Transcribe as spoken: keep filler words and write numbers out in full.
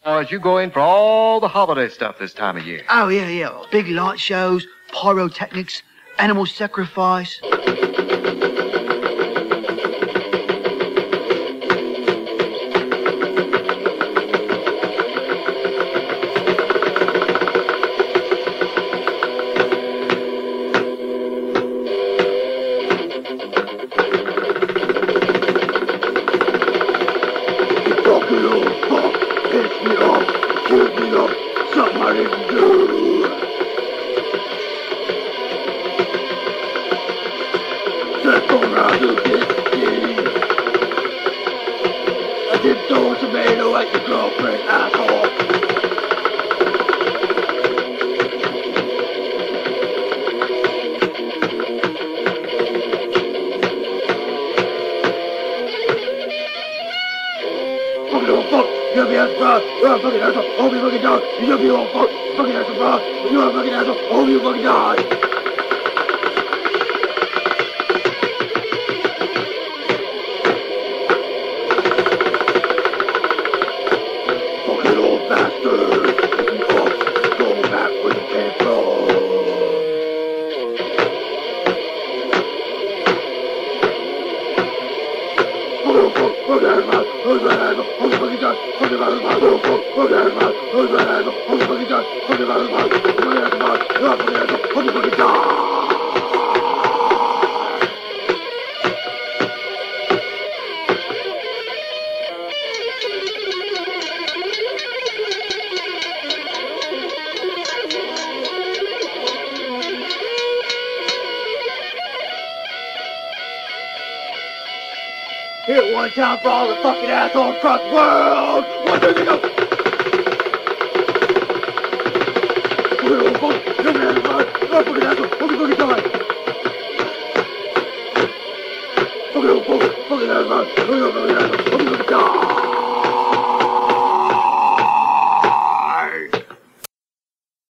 Boys, you go in for all the holiday stuff this time of year. Oh, yeah, yeah. Big light shows, pyrotechnics, animal sacrifice. Hit one time for all the fucking assholes across the world! One, two, three, go! Fucking asshole! Fucking asshole! Fucking fucking die! Fucking asshole! Fucking asshole! Fucking asshole! Fucking die!